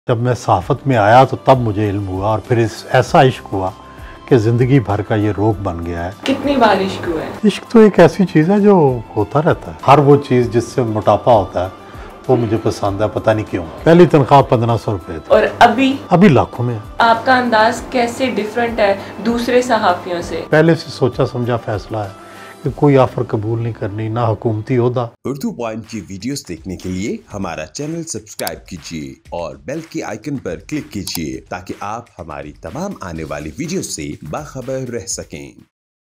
जब मैं सहाफ़त में आया तो तब मुझे इल्म हुआ और फिर ऐसा इश्क हुआ कि ज़िंदगी भर का ये रोग बन गया है। कितनी बार इश्क हुआ है? इश्क तो एक ऐसी चीज़ है जो होता रहता है। हर वो चीज़ जिससे मोटापा होता है वो मुझे पसंद है, पता नहीं क्यों। पहली तनख्वाह 1500 रुपये थी और अभी लाखों में। आपका अंदाज कैसे डिफरेंट है दूसरे सहाफ़ियों से? पहले से सोचा समझा फैसला है कि कोई ऑफर कबूल नहीं करनी, ना हुकूमती ओहदा। उर्दू पॉइंट की वीडियोस देखने के लिए हमारा चैनल सब्सक्राइब कीजिए और बेल के आइकन पर क्लिक कीजिए ताकि आप हमारी तमाम आने वाली वीडियोस से बाखबर रह सकें।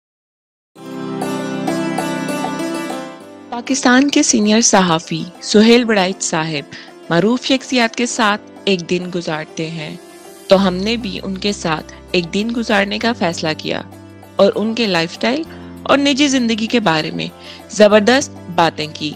पाकिस्तान के सीनियर सहाफ़ी सुहेल बड़ाइच साहब मरूफ शख्सियत के साथ एक दिन गुजारते हैं, तो हमने भी उनके साथ एक दिन गुजारने का फैसला किया और उनके लाइफस्टाइल और निजी जिंदगी के बारे में जबरदस्त बातें की।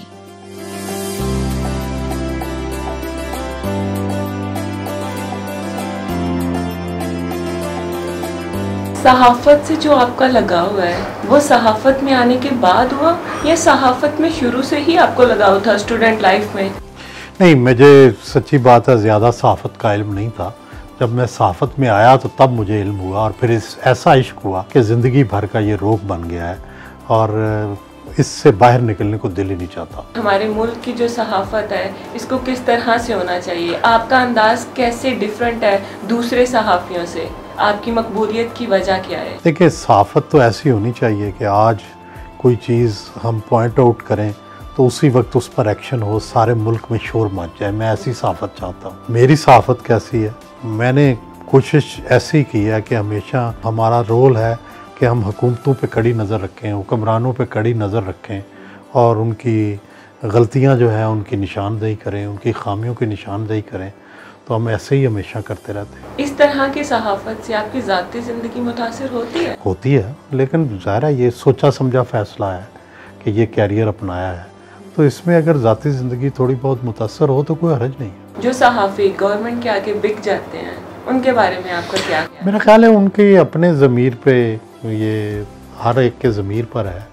सहाफ़त से जो आपका लगाव है वो सहाफ़त में आने के बाद हुआ या सहाफ़त में शुरू से ही आपको लगाव था स्टूडेंट लाइफ में? नहीं, मुझे सच्ची बात है ज़्यादा सहाफ़त का इल्म नहीं था। जब मैं सहाफ़त में आया तो तब मुझे इल्म हुआ और फिर ऐसा इश्क हुआ कि ज़िंदगी भर का ये रोग बन गया है और इससे बाहर निकलने को दिल ही नहीं चाहता। हमारे मुल्क की जो सहाफ़त है इसको किस तरह से होना चाहिए? आपका अंदाज कैसे डिफरेंट है दूसरे सहाफ़ियों से? आपकी मकबूलियत की वजह क्या है? देखिए, सहाफ़त तो ऐसी होनी चाहिए कि आज कोई चीज़ हम पॉइंट आउट करें तो उसी वक्त उस पर एक्शन हो, सारे मुल्क में शोर मच जाए। मैं ऐसी सहाफ़त चाहता हूँ। मेरी सहाफ़त कैसी है? मैंने कोशिश ऐसी की है कि हमेशा हमारा रोल है कि हम हुकूमतों पे कड़ी नज़र रखें, हुक्मरानों पे कड़ी नज़र रखें और उनकी गलतियां जो है उनकी निशानदेही करें, उनकी खामियों की निशानदेही करें। तो हम ऐसे ही हमेशा करते रहते हैं। इस तरह की सहाफ़त से आपकी ज़ाती ज़िंदगी मुतासिर होती है? लेकिन ज़ाहिर है ये सोचा समझा फ़ैसला है कि ये कैरियर अपनाया है, तो इसमें अगर ज़ाती ज़िंदगी थोड़ी बहुत मुतासर हो तो कोई हर्ज नहीं है। जो सहाफ़ी गवर्नमेंट के आगे बिक जाते हैं उनके बारे में आपका क्या है? मेरा ख्याल है उनके अपने ज़मीर पे, ये हर एक के ज़मीर पर है।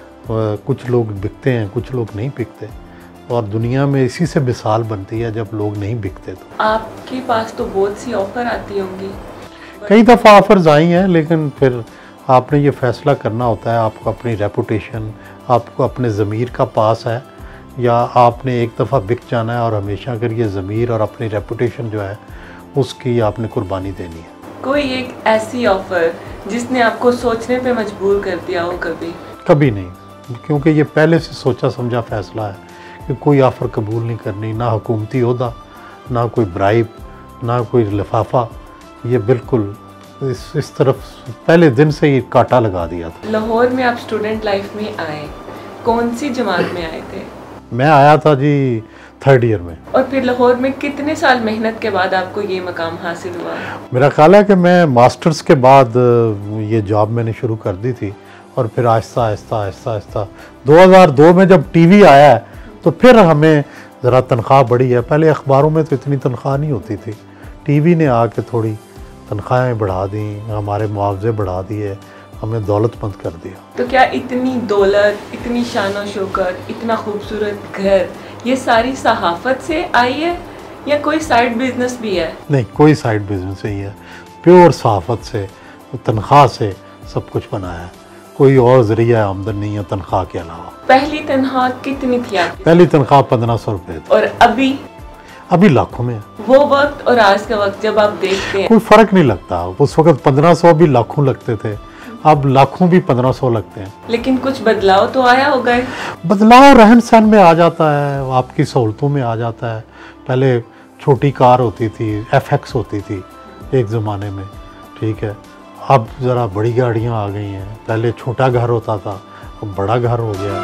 कुछ लोग बिकते हैं, कुछ लोग नहीं बिकते और दुनिया में इसी से मिसाल बनती है जब लोग नहीं बिकते। तो आपके पास तो बहुत सी ऑफ़र आती होंगी। कई दफ़ा ऑफ़र्स आई हैं, लेकिन फिर आपने ये फ़ैसला करना होता है। आपको अपनी रेपुटेशन, आपको अपने ज़मीर का पास है या आपने एक दफ़ा बिक जाना है और हमेशा अगर ये ज़मीर और अपनी रेपुटेशन जो है उसकी आपने कुर्बानी देनी है। कोई एक ऐसी ऑफ़र जिसने आपको सोचने पे मजबूर कर दिया हो? कभी नहीं, क्योंकि ये पहले से सोचा समझा फ़ैसला है कि कोई ऑफ़र कबूल नहीं करनी, ना हुकूमती ओहदा, ना कोई ब्राइब, ना कोई लिफाफा। ये बिल्कुल इस तरफ पहले दिन से ही कांटा लगा दिया था। लाहौर में आप स्टूडेंट लाइफ में आए, कौन सी जमात में आए थे? मैं आया था जी 3rd ईयर में। और फिर लाहौर में कितने साल मेहनत के बाद आपको ये मकाम हासिल हुआ? मेरा ख्याल है कि मैं मास्टर्स के बाद ये जॉब मैंने शुरू कर दी थी और फिर आहिस्ता आहिस्ता 2002 में जब टीवी आया है तो फिर हमें ज़रा तनख्वाह बढ़ी है। पहले अखबारों में तो इतनी तनख्वाह नहीं होती थी, टीवी ने आके थोड़ी तनख्वाहें बढ़ा दी, हमारे मुआवजे बढ़ा दिए, हमें दौलतमंद कर दिया। तो क्या इतनी दौलत, इतनी शान शौकत, इतना खूबसूरत घर, ये सारी सहाफ़त से आई है या कोई साइड बिजनेस भी है? नहीं, कोई साइड बिजनेस नहीं है, प्योर सहाफ़त से, तनख्वाह से सब कुछ बनाया है। कोई और ज़रिया आमदन नहीं है तनख्वाह के अलावा। पहली तनख्वाह कितनी थी आपकी? पहली तनख्वाह 1500 रुपये थी। और अभी लाखों में। वो वक्त और आज का वक्त जब आप देखते हैं कोई फ़र्क नहीं लगता। उस वक्त 1500 भी लाखों लगते थे, अब लाखों भी 1500 लगते हैं। लेकिन कुछ बदलाव तो आया होगा। बदलाव रहन सहन में आ जाता है, आपकी सहूलतों में आ जाता है। पहले छोटी कार होती थी, FX होती थी एक ज़माने में, ठीक है। अब ज़रा बड़ी गाड़ियाँ आ गई हैं। पहले छोटा घर होता था, अब बड़ा घर हो गया।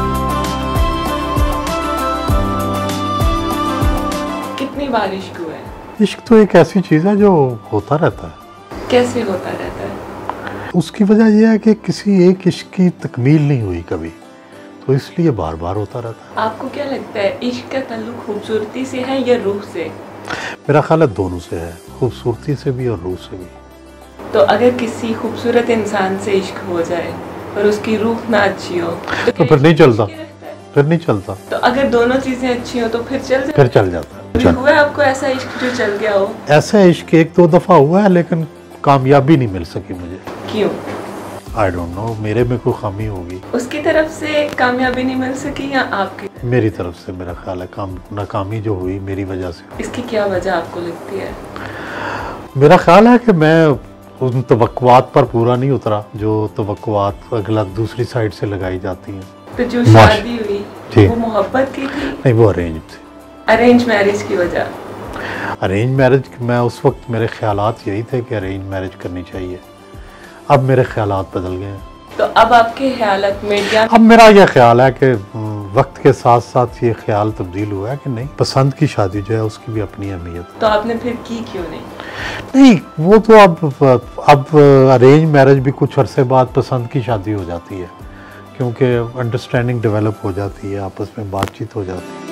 कितनी बार इश्क हुआ है? इश्क तो एक ऐसी चीज़ है जो होता रहता है। कैसे होता रहता है? उसकी वजह यह है कि किसी एक इश्क की तकमील नहीं हुई कभी, तो इसलिए बार बार होता रहता है। आपको क्या लगता है इश्क का ताल्लुक खूबसूरती से है या रूह से? मेरा ख्याल है दोनों से है, खूबसूरती से भी और रूह से भी। तो अगर किसी खूबसूरत इंसान से इश्क हो जाए और उसकी रूह ना अच्छी हो तो फिर नहीं चलता। फिर नहीं चलता। तो अगर दोनों चीजें अच्छी हो तो फिर चल जाता है। कभी हुआ है आपको ऐसा इश्क जो चल गया हो? ऐसा इश्क 1-2 दफ़ा हुआ है, लेकिन कामयाबी नहीं मिल सकी मुझे। क्यों? आई डोंट नो, मेरे में कोई खामी होगी। उसकी तरफ से कामयाबी नहीं मिल सकी या आपकी? मेरी तरफ से मेरा ख्याल है नाकामी जो हुई मेरी वजह से। इसकी क्या वजह आपको लगती है? मेरा ख्याल है कि मैं उन तवक्कुआत पर पूरा नहीं उतरा जो तवक्कुआत अगला दूसरी साइड से लगाई जाती हैं। तो जो शादी हुई वो मोहब्बत की थी? नहीं, वो अरेंज थी। अरेंज मैरिज की वजह? अरेंज मैरिज, मैं उस वक्त मेरे ख्यालात यही थे कि अरेंज मैरिज करनी चाहिए। अब मेरे ख्यालात बदल गए हैं। तो अब आपके ख्यालात में क्या? अब मेरा यह ख्याल है कि वक्त के साथ साथ ये ख्याल तब्दील हुआ है कि नहीं, पसंद की शादी जो है उसकी भी अपनी अहमियत है। तो आपने फिर की क्यों नहीं? नहीं, वो तो अब अरेंज मैरिज भी कुछ अरसे बाद पसंद की शादी हो जाती है, क्योंकि अंडरस्टैंडिंग डेवलप हो जाती है, आपस में बातचीत हो जाती है।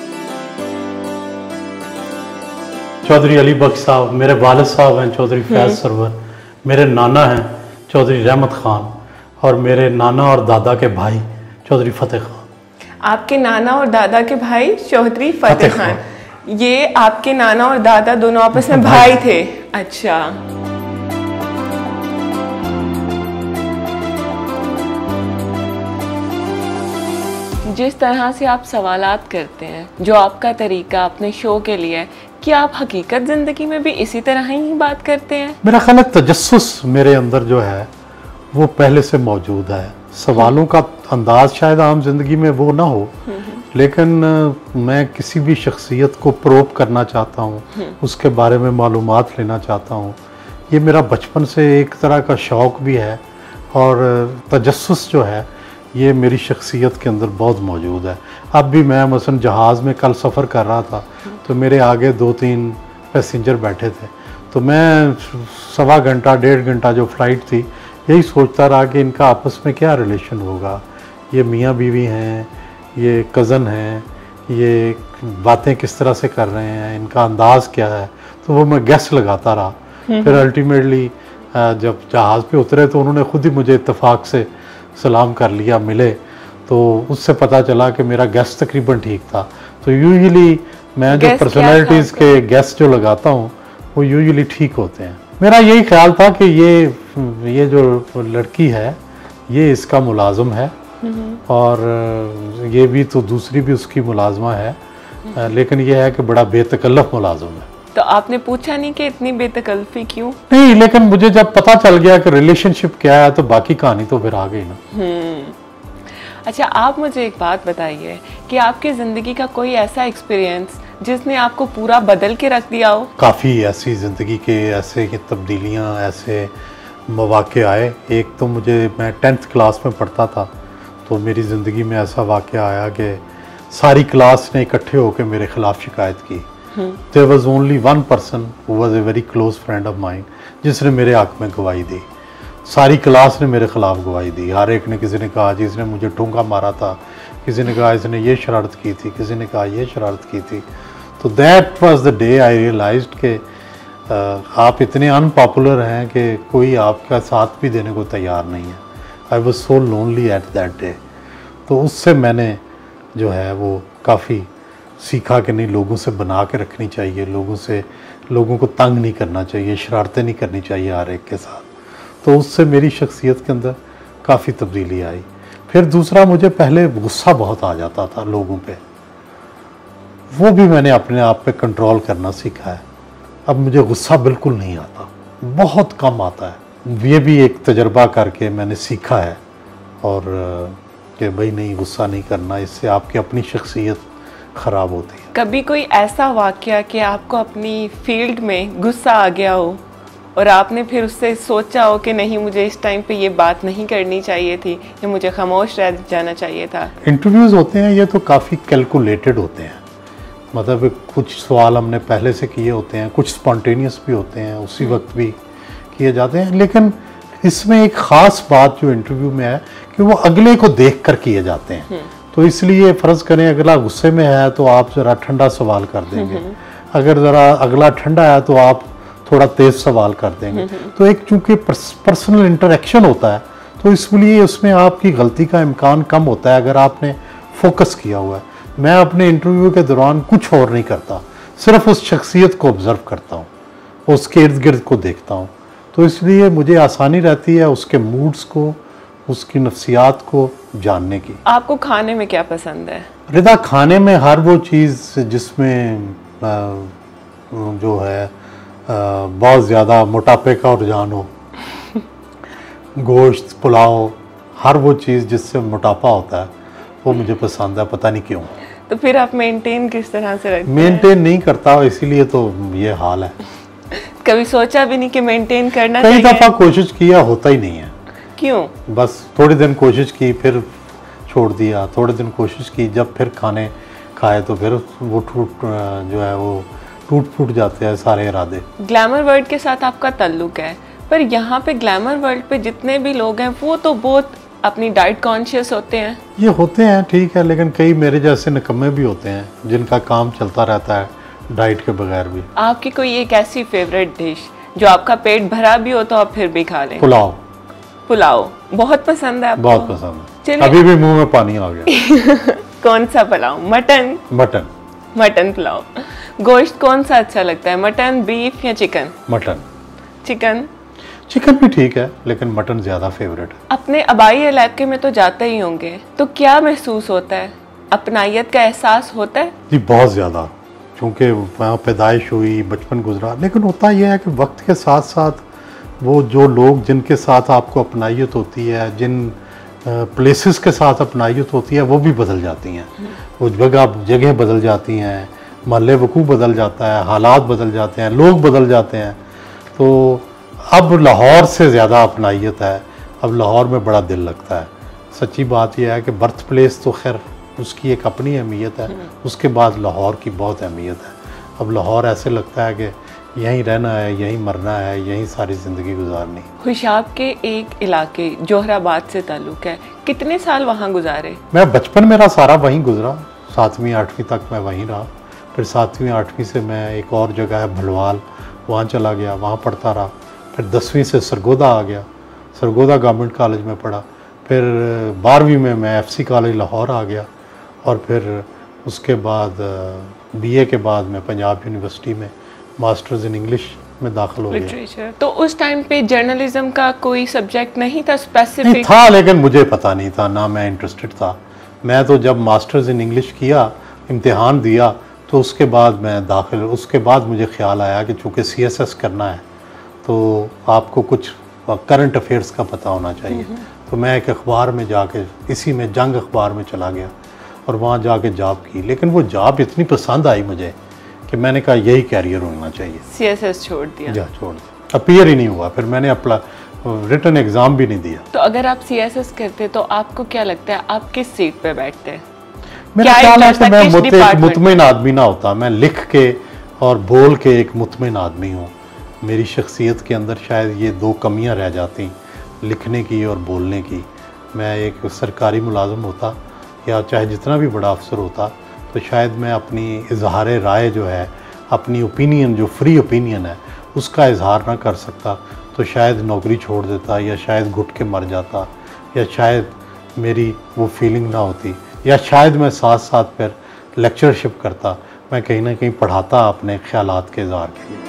चौधरी अली बख्श साहब मेरे वालिद साहब हैं, चौधरी फैज़ सरवर मेरे नाना हैं, चौधरी रहमत खान, और मेरे नाना और दादा के भाई चौधरी फतेह खान। आपके नाना और दादा के भाई चौधरी फतेह खान, ये आपके नाना और दादा दोनों आपस में भाई थे? अच्छा। जिस तरह से आप सवालात करते हैं, जो आपका तरीका अपने शो के लिए, क्या आप हकीकत ज़िंदगी में भी इसी तरह ही बात करते हैं? मेरा ख्याल है तजस्सुस मेरे अंदर जो है वो पहले से मौजूद है। सवालों का अंदाज शायद आम जिंदगी में वो ना हो, लेकिन मैं किसी भी शख्सियत को प्रोब करना चाहता हूँ, उसके बारे में मालूमात लेना चाहता हूँ। ये मेरा बचपन से एक तरह का शौक़ भी है, और तजस्सुस जो है ये मेरी शख्सियत के अंदर बहुत मौजूद है। अब भी मैं मसलन जहाज़ में कल सफ़र कर रहा था तो मेरे आगे 2-3 पैसेंजर बैठे थे, तो मैं 1.25 घंटा 1.5 घंटा जो फ़्लाइट थी यही सोचता रहा कि इनका आपस में क्या रिलेशन होगा, ये मियाँ बीवी हैं, ये कज़न हैं, ये बातें किस तरह से कर रहे हैं, इनका अंदाज़ क्या है। तो वो मैं गेस लगाता रहा। फिर अल्टीमेटली जब जहाज़ पे उतरे तो उन्होंने ख़ुद ही मुझे इत्तेफाक से सलाम कर लिया, मिले, तो उससे पता चला कि मेरा गेस तकरीबन ठीक था। तो यूजुअली मैं जो पर्सनैलिटीज़ के गेस जो लगाता हूँ वो यूजुअली ठीक होते हैं। मेरा यही ख्याल था कि ये जो लड़की है ये इसका मुलाज़म है, और ये भी तो दूसरी भी उसकी मुलाजमा है, लेकिन ये है कि बड़ा बेतकल्लफ मुलाजम है। तो आपने पूछा नहीं कि इतनी बेतकल्फी क्यों? नहीं, लेकिन मुझे जब पता चल गया कि रिलेशनशिप क्या है तो बाकी कहानी तो फिर आ गई ना। अच्छा, आप मुझे एक बात बताइए कि आपकी ज़िंदगी का कोई ऐसा एक्सपीरियंस जिसने आपको पूरा बदल के रख दिया हो? काफ़ी ऐसी ज़िंदगी के ऐसे तब्दीलियाँ, ऐसे मौक़े आए। एक तो मैं 10th क्लास में पढ़ता था, तो मेरी ज़िंदगी में ऐसा वाक़या आया कि सारी क्लास ने इकट्ठे होकर मेरे ख़िलाफ़ शिकायत की। There was only one person who was a very close friend of mine जिसने मेरे हक़ में गवाही दी। सारी क्लास ने मेरे ख़िलाफ़ गवाही दी। हर एक ने, किसी ने कहा जी इसने मुझे ठूंगा मारा था, किसी ने कहा इसने ये शरारत की थी, किसी ने कहा ये शरारत की थी। तो that was the day I realized कि आप इतने अनपॉपुलर हैं कि कोई आपका साथ भी देने को तैयार नहीं है। I was so lonely at that day. तो उससे मैंने जो है वो काफ़ी सीखा कि नहीं, लोगों से बना के रखनी चाहिए, लोगों को तंग नहीं करना चाहिए, शरारतें नहीं करनी चाहिए हर एक के साथ। तो उससे मेरी शख्सियत के अंदर काफ़ी तब्दीली आई। फिर दूसरा, मुझे पहले गुस्सा बहुत आ जाता था लोगों पे, वो भी मैंने अपने आप पे कंट्रोल करना सीखा है। अब मुझे गुस्सा बिल्कुल नहीं आता, बहुत कम आता है। ये भी एक तजर्बा करके मैंने सीखा है, और कि भाई नहीं, गुस्सा नहीं करना, इससे आपकी अपनी शख्सियत ख़राब होती है। कभी कोई ऐसा वाक़या कि आपको अपनी फील्ड में गुस्सा आ गया हो और आपने फिर उससे सोचा हो कि नहीं, मुझे इस टाइम पे ये बात नहीं करनी चाहिए थी, या मुझे खामोश रह जाना चाहिए था? इंटरव्यूज़ होते हैं ये तो काफ़ी कैलकुलेटेड होते हैं, मतलब कुछ सवाल हमने पहले से किए होते हैं, कुछ स्पॉन्टेनियस भी होते हैं, उसी वक्त भी किए जाते हैं। लेकिन इसमें एक ख़ास बात जो इंटरव्यू में है कि वो अगले को देख कर किए जाते हैं। तो इसलिए फ़र्ज़ करें अगला गुस्से में है तो आप ज़रा ठंडा सवाल कर देंगे, अगर ज़रा अगला ठंडा है तो आप थोड़ा तेज़ सवाल कर देंगे। तो एक चूँकि पर्सनल इंटरेक्शन होता है, तो इसलिए उसमें आपकी गलती का इम्कान कम होता है अगर आपने फोकस किया हुआ है। मैं अपने इंटरव्यू के दौरान कुछ और नहीं करता, सिर्फ उस शख्सियत को ऑब्ज़र्व करता हूँ, उसके इर्द गिर्द को देखता हूँ, तो इसलिए मुझे आसानी रहती है उसके मूड्स को, उसकी नफ्सियात को जानने की। आपको खाने में क्या पसंद है? रिदा, खाने में हर वो चीज़ जिसमें जो है बहुत ज़्यादा मोटापे का रुझान हो, गोश्त, पुलाव, हर वो चीज़ जिससे मोटापा होता है वो मुझे पसंद है, पता नहीं क्यों। तो फिर आप मेंटेन किस तरह से रखते हैं? मेंटेन नहीं करता, इसीलिए तो ये हाल है। कभी सोचा भी नहीं कि मेंटेन करना कई चाहिए? दफ़ा कोशिश किया, होता ही नहीं है। क्यों? बस थोड़े दिन कोशिश की, फिर छोड़ दिया, थोड़े दिन कोशिश की, जब फिर खाने खाए तो फिर वो टूट फूट जाते हैं सारे इरादे। ग्लैमर वर्ल्ड के साथ आपका ताल्लुक है, पर यहाँ पे ग्लैमर वर्ल्ड पे जितने भी लोग हैं वो तो बहुत अपनी डाइट कॉन्शियस होते हैं। ये होते हैं, ठीक है, लेकिन कई मेरे जैसे निकम्मे भी होते हैं जिनका काम चलता रहता है डाइट के बगैर भी। आपकी कोई एक ऐसी फेवरेट डिश जो आपका पेट भरा भी हो तो आप फिर भी खा लें? पुलाव। पुलाव बहुत पसंद है आपको? बहुत पसंद है, चलिए। अभी भी मुंह में पानी आ गया। कौन सा pulao? Mutton? Mutton. Mutton pulao. गोश्त कौन सा अच्छा लगता है, मटन, बीफ या चिकन? मटन। चिकन? चिकन भी ठीक है, लेकिन मटन ज़्यादा फेवरेट है। अपने आबाई इलाके में तो जाते ही होंगे, तो क्या महसूस होता है? अपनायत का एहसास होता है? जी बहुत ज़्यादा, क्योंकि वहाँ पैदाइश हुई, बचपन गुजरा, लेकिन होता यह है कि वक्त के साथ साथ वो जो लोग जिनके साथ आपको अपनायत होती है, जिन प्लेसेस के साथ अपनायत होती है, वो भी बदल जाती हैं। वो जगह बदल जाती हैं, महल्ले वकू बदल जाता है, हालात बदल जाते हैं, लोग बदल जाते हैं। तो अब लाहौर से ज़्यादा अपनायत है, अब लाहौर में बड़ा दिल लगता है। सच्ची बात यह है कि बर्थ प्लेस तो खैर उसकी एक अपनी अहमियत है, उसके बाद लाहौर की बहुत अहमियत है। अब लाहौर ऐसे लगता है कि यहीं रहना है, यहीं मरना है, यहीं सारी ज़िंदगी गुजारनी। खुशाब के एक इलाके जोहराबाद से ताल्लुक़ है, कितने साल वहाँ गुजारे? मैं बचपन मेरा सारा वहीं गुजरा, 7वीं 8वीं तक मैं वहीं रहा। फिर 7वीं 8वीं से मैं एक और जगह है भलवाल, वहाँ चला गया, वहाँ पढ़ता रहा। फिर 10वीं से सरगोदा आ गया, सरगोदा गवर्नमेंट कॉलेज में पढ़ा। फिर 12वीं में मैं FC कॉलेज लाहौर आ गया, और फिर उसके बाद BA के बाद मैं पंजाब यूनिवर्सिटी में मास्टर्स इन इंग्लिश में दाखिल हो गया। तो उस टाइम पे जर्नलिज्म का कोई सब्जेक्ट नहीं था स्पेसिफिक? नहीं था, लेकिन मुझे पता नहीं था, ना मैं इंटरेस्टेड था। मैं तो जब मास्टर्स इन इंग्लिश किया, इम्तिहान दिया, तो उसके बाद मैं दाखिल, उसके बाद मुझे ख्याल आया कि चूँकि CSS करना है तो आपको कुछ करंट अफेयर्स का पता होना चाहिए। तो मैं एक अखबार में जाके, इसी में जंग अखबार में चला गया और वहाँ जाके जॉब की। लेकिन वो जॉब इतनी पसंद आई मुझे कि मैंने कहा यही कैरियर होना चाहिए। CSS छोड़ दिया? छोड़ दिया, अपीयर ही नहीं हुआ। फिर मैंने अपना रिटन एग्ज़ाम भी नहीं दिया। तो अगर आप CSS करते तो आपको क्या लगता है आप किस सीट पे बैठते? मेरा ख्याल है कि मैं मुतमिन आदमी ना होता। मैं लिख के और बोल के एक मुतमिन आदमी हूँ। मेरी शख्सियत के अंदर शायद ये दो कमियाँ रह जाती, लिखने की और बोलने की। मैं एक सरकारी मुलाजिम होता या चाहे जितना भी बड़ा अफसर होता तो शायद मैं अपनी इजहार राय जो है, अपनी ओपिनियन जो फ्री ओपिनियन है, उसका इजहार ना कर सकता, तो शायद नौकरी छोड़ देता, या शायद घुट के मर जाता, या शायद मेरी वो फीलिंग ना होती, या शायद मैं साथ साथ फिर लेक्चरशिप करता, मैं कहीं ना कहीं पढ़ाता अपने ख्यालात के इजहार के लिए।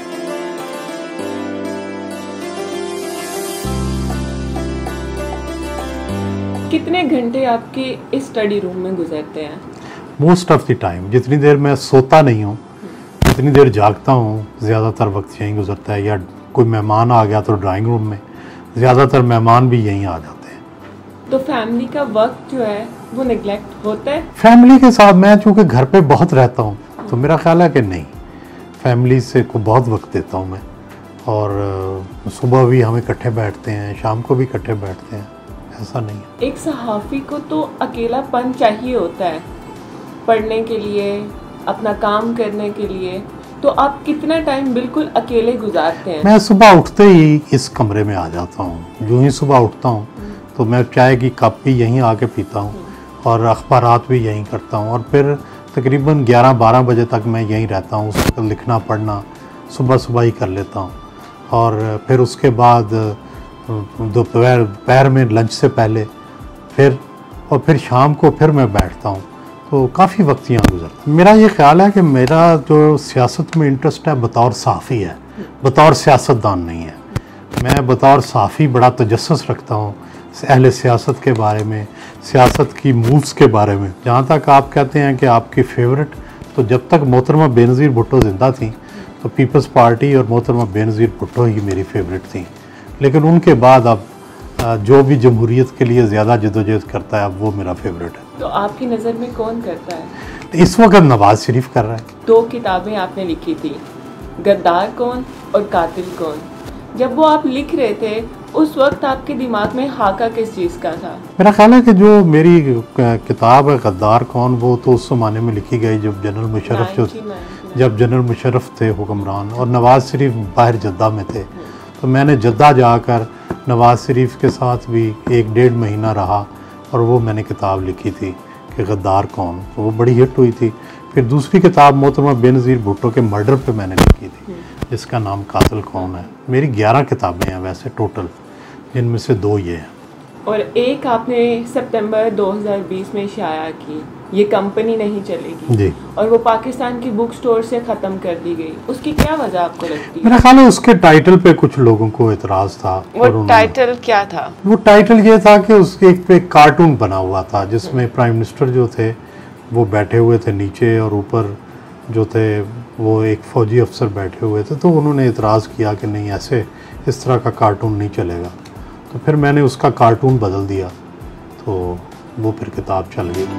कितने घंटे आपके इस स्टडी रूम में गुजरते हैं? मोस्ट ऑफ द टाइम, जितनी देर मैं सोता नहीं हूँ, जितनी देर जागता हूँ, ज़्यादातर वक्त यहीं गुजरता है। या कोई मेहमान आ गया तो ड्राइंग रूम में, ज़्यादातर मेहमान भी यहीं आ जाते हैं। तो फैमिली का वक्त जो है वो निगलेक्ट होता है? फैमिली के साथ मैं चूँकि घर पे बहुत रहता हूँ तो मेरा ख्याल है कि नहीं, फैमिली से को बहुत वक्त देता हूँ मैं। और सुबह भी हम इकट्ठे बैठते हैं, शाम को भी इकट्ठे बैठते हैं, ऐसा नहीं है। एक सहाफ़ी को तो अकेलापन चाहिए होता है पढ़ने के लिए, अपना काम करने के लिए, तो आप कितना टाइम बिल्कुल अकेले गुजारते हैं? मैं सुबह उठते ही इस कमरे में आ जाता हूँ। जो ही सुबह उठता हूँ तो मैं चाय की कप भी यहीं आके पीता हूँ और अखबारात भी यहीं करता हूँ, और फिर तकरीबन 11-12 बजे तक मैं यहीं रहता हूँ। उस वक्त लिखना पढ़ना सुबह ही कर लेता हूँ, और फिर उसके बाद दोपहर में लंच से पहले फिर शाम को फिर मैं बैठता हूँ। तो काफ़ी वक्त यहाँ गुजरता। मेरा ये ख्याल है कि मेरा जो सियासत में इंटरेस्ट है बतौर सहाफ़ी है, बतौर सियासतदान नहीं है। मैं बतौर सहाफ़ी बड़ा तजस्सुस रखता हूँ अहले सियासत के बारे में, सियासत की मूव्स के बारे में। जहाँ तक आप कहते हैं कि आपकी फेवरेट, तो जब तक मोहतरमा बेनज़ीर भुट्टो ज़िंदा थी तो पीपल्स पार्टी और मोहतरमा बेनज़ीर भुट्टो ही मेरी फेवरेट थी। लेकिन उनके बाद अब जो भी जमहूरियत के लिए ज़्यादा जदोजहद करता है अब वो मेरा फेवरेट है। तो आपकी नज़र में कौन करता है? इस वक्त नवाज शरीफ कर रहा है। 2 किताबें आपने लिखी थी, गद्दार कौन और कातिल कौन। जब वो आप लिख रहे थे उस वक्त आपके दिमाग में खाका किस चीज़ का था? मेरा ख्याल है कि जो मेरी किताब है गद्दार कौन, वो तो उस ज़माने में लिखी गई जब जनरल मुशर्रफ थे हुक्मरान और नवाज शरीफ बाहर जद्दा में थे। तो मैंने जद्दा जाकर नवाज शरीफ के साथ भी 1-1.5 महीना रहा और वो मैंने किताब लिखी थी कि गद्दार कौन, तो वो बड़ी हिट हुई थी। फिर दूसरी किताब मोहतरमा बेनज़ीर भुट्टो के मर्डर पे मैंने लिखी थी जिसका नाम कातिल कौन है। मेरी 11 किताबें हैं वैसे टोटल, जिनमें से 2 ये हैं। और एक आपने सितंबर 2020 में शाया की, ये कंपनी नहीं चलेगी जी, और वो पाकिस्तान की बुक स्टोर से ख़त्म कर दी गई। उसकी क्या वजह आपको लगती है? मेरा ख्याल है उसके टाइटल पे कुछ लोगों को एतराज़ था। वो टाइटल क्या था? वो टाइटल ये था कि उसके एक पे कार्टून बना हुआ था जिसमें प्राइम मिनिस्टर जो थे वो बैठे हुए थे नीचे और ऊपर जो थे वो एक फ़ौजी अफसर बैठे हुए थे। तो उन्होंने एतराज़ किया कि नहीं, ऐसे इस तरह का कार्टून नहीं चलेगा। तो फिर मैंने उसका कार्टून बदल दिया, तो वो फिर किताब चल गई।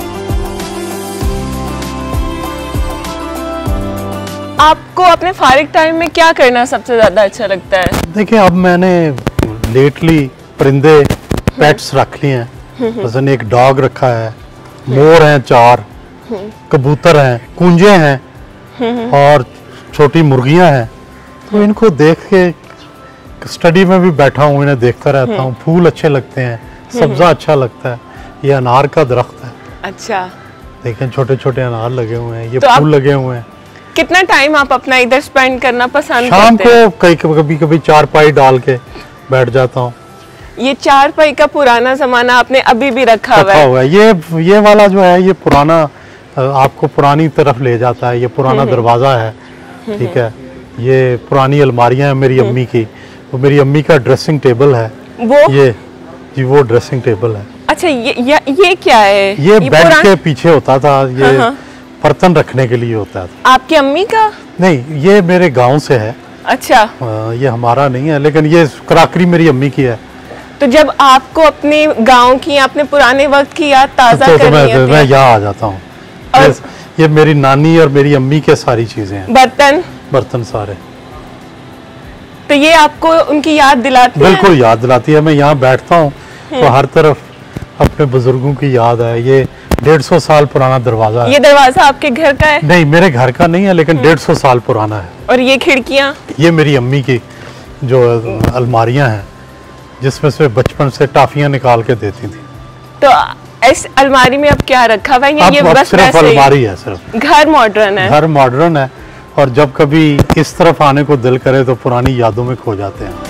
आपको अपने फारिग टाइम में क्या करना सबसे ज़्यादा अच्छा लगता है? देखिए, अब मैंने लेटली परिंदे पेट्स रख लिए हैं। मसलन एक डॉग रखा है, मोर हैं 4, कबूतर हैं, कूंजे हैं और छोटी मुर्गियां हैं। तो इनको देख के स्टडी में भी बैठा हूँ, इन्हें देखता रहता हूँ। फूल अच्छे लगते हैं, सब्ज़ा अच्छा लगता है। ये अनार का दरख्त है। अच्छा, देखें छोटे छोटे अनार लगे हुए हैं, ये तो फूल लगे हुए हैं। कितना टाइम आप अपना इधर स्पेंड करना पसंद शाम करते हैं? को कभी चारपाई डाल के बैठ जाता हूँ। ये चारपाई का पुराना जमाना आपने अभी भी रखा हुआ है? ये वाला जो है ये पुराना, आपको पुरानी तरफ ले जाता है। ये पुराना दरवाज़ा है, ठीक है। ये पुरानी अलमारियाँ हैं मेरी अम्मी की। वो मेरी अम्मी का ड्रेसिंग टेबल है। वो ड्रेसिंग टेबल है। अच्छा, ये क्या है? ये बेड के पीछे होता था। ये बर्तन रखने के लिए होता था। आपकी अम्मी का? नहीं, ये मेरे गांव से है। अच्छा, ये हमारा नहीं है, लेकिन ये कराकरी मेरी अम्मी की है। तो जब आपको अपने गांव की, अपने पुराने वक्त की याद ताज़ा करनी है, मैं यहाँ आ जाता हूँ। ये मेरी नानी और मेरी अम्मी के सारी चीजें हैं, बर्तन सारे। तो ये आपको उनकी याद दिलाती है? बिल्कुल याद दिलाती है। मैं यहाँ बैठता हूँ तो हर तरफ अपने बुजुर्गों की याद है। ये 150 साल पुराना दरवाजा है। ये दरवाजा आपके घर का है? नहीं, मेरे घर का नहीं है, लेकिन 150 साल पुराना है। और ये खिड़कियाँ? ये मेरी अम्मी की जो अलमारियाँ हैं जिसमें से बचपन से टाफियाँ निकाल के देती थी। तो इस अलमारी में अब क्या रखा हुआ है? ये बस सिर्फ अलमारी है, सिर्फ। घर मॉडर्न है? घर मॉडर्न है, और जब कभी इस तरफ आने को दिल करे तो पुरानी यादों में खो जाते हैं।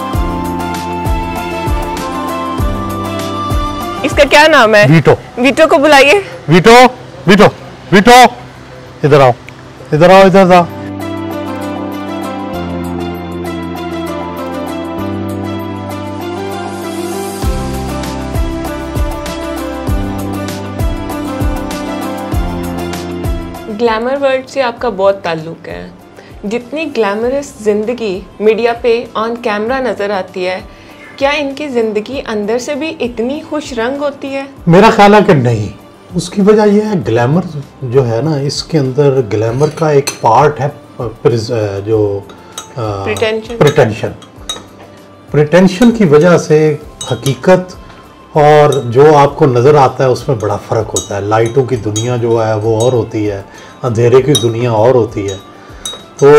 इसका क्या नाम है? वीटो। वीटो को बुलाइए। वीटो, वीटो, वीटो, इधर आओ, इधर आओ, इधर आओ। ग्लैमर वर्ल्ड से आपका बहुत ताल्लुक है। जितनी ग्लैमरस ज़िंदगी मीडिया पे ऑन कैमरा नज़र आती है, क्या इनकी ज़िंदगी अंदर से भी इतनी खुश रंग होती है? मेरा ख्याल है कि नहीं। उसकी वजह यह है, ग्लैमर जो है ना, इसके अंदर ग्लैमर का एक पार्ट है जो प्रिटेंशन की वजह से हकीकत और जो आपको नज़र आता है उसमें बड़ा फ़र्क होता है। लाइटों की दुनिया जो है वो और होती है, अंधेरे की दुनिया और होती है। तो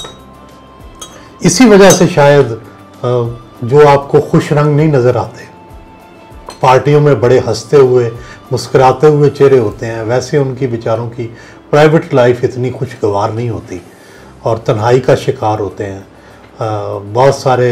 इसी वजह से शायद जो आपको खुश रंग नहीं नज़र आते, पार्टियों में बड़े हंसते हुए मुस्कुराते हुए चेहरे होते हैं, वैसे उनकी बेचारों की प्राइवेट लाइफ इतनी खुशगवार नहीं होती और तन्हाई का शिकार होते हैं। बहुत सारे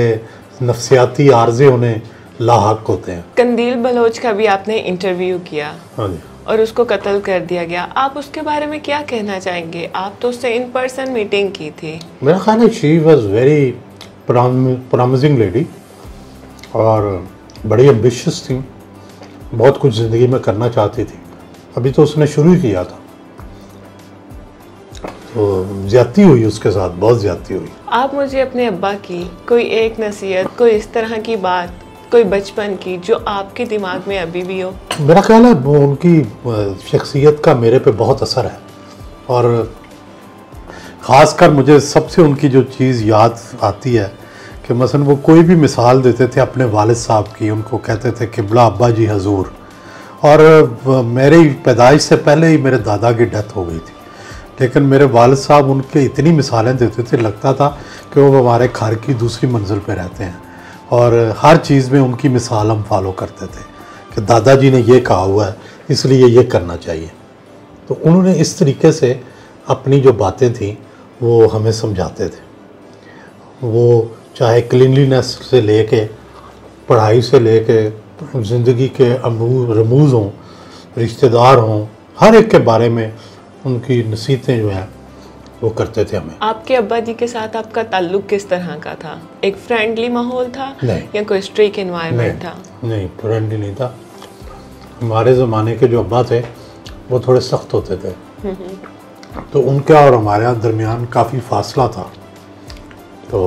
नफ्सियाती आर्जे उन्हें लाहक होते हैं। कंदील बलोच का भी आपने इंटरव्यू किया। हाँ जी। और उसको कत्ल कर दिया गया। आप उसके बारे में क्या कहना चाहेंगे? आप तो उससे इन पर्सन मीटिंग की थी। मेरा ख्याल है she was very promising lady और बड़ी एम्बिशियस थी, बहुत कुछ ज़िंदगी में करना चाहती थी। अभी तो उसने शुरू ही किया था, तो ज़्यादती हुई उसके साथ, बहुत ज़्यादती हुई। आप मुझे अपने अब्बा की कोई एक नसीहत, कोई इस तरह की बात, कोई बचपन की जो आपके दिमाग में अभी भी हो? मेरा ख्याल है वो उनकी शख्सियत का मेरे पे बहुत असर है और ख़ासकर मुझे सबसे उनकी जो चीज़ याद आती है कि मसलन वो कोई भी मिसाल देते थे अपने वालिद साहब की, उनको कहते थे किबला अब्बा जी हजूर। और मेरी पैदाइश से पहले ही मेरे दादा की डेथ हो गई थी, लेकिन मेरे वालिद साहब उनके इतनी मिसालें देते थे, लगता था कि वो हमारे घर की दूसरी मंजिल पे रहते हैं और हर चीज़ में उनकी मिसाल हम फॉलो करते थे कि दादाजी ने ये कहा हुआ है इसलिए ये करना चाहिए। तो उन्होंने इस तरीके से अपनी जो बातें थी वो हमें समझाते थे। वो चाहे क्लीनलीनेस से लेके, पढ़ाई से लेके, ज़िंदगी के रमूज़ हों, रिश्तेदार हों, हर एक के बारे में उनकी नसीहतें जो हैं वो करते थे हमें। आपके अब्बा जी के साथ आपका ताल्लुक किस तरह का था? एक फ्रेंडली माहौल था या कोई स्ट्रिक्ट एनवायरनमेंट था? नहीं, फ्रेंडली नहीं था। हमारे ज़माने के जो अब्बा थे वो थोड़े सख्त होते थे, तो उनका और हमारे दरमियान काफ़ी फासला था। तो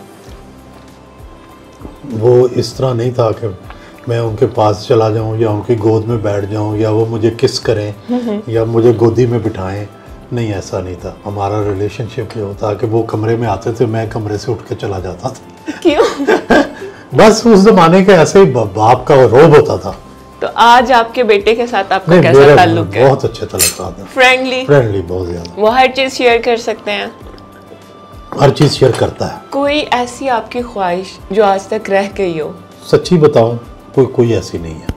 वो इस तरह नहीं था कि मैं उनके पास चला जाऊं या उनकी गोद में बैठ जाऊं या वो मुझे किस करें या मुझे गोदी में बिठाएं। नहीं, ऐसा नहीं था। हमारा रिलेशनशिप ये होता कि वो कमरे में आते थे, मैं कमरे से उठ के चला जाता था। क्यों? बस उस जमाने के ऐसे ही बाप का रोब होता था। तो आज आपके बेटे के साथ आपका कैसा ताल्लुक है? बहुत अच्छे ताल्लुकात हैं। फ्रेंडली बहुत ज़्यादा। वो हर चीज़ शेयर कर सकते हैं? हर चीज़ शेयर करता है। कोई ऐसी आपकी ख्वाहिश जो आज तक रह गई हो? सच्ची बताऊं, कोई ऐसी नहीं है।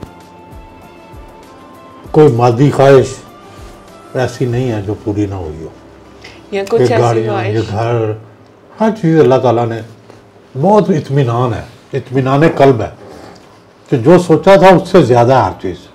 कोई मादी ख्वाहिश ऐसी नहीं है जो पूरी ना हुई हो। या कुछ ऐसी ख्वाहिश? ये घर, हर चीज़ अल्लाह ताला ने बहुत इत्मीनान है, इत्मीनान कल्ब है कि जो सोचा था उससे ज़्यादा हर चीज़।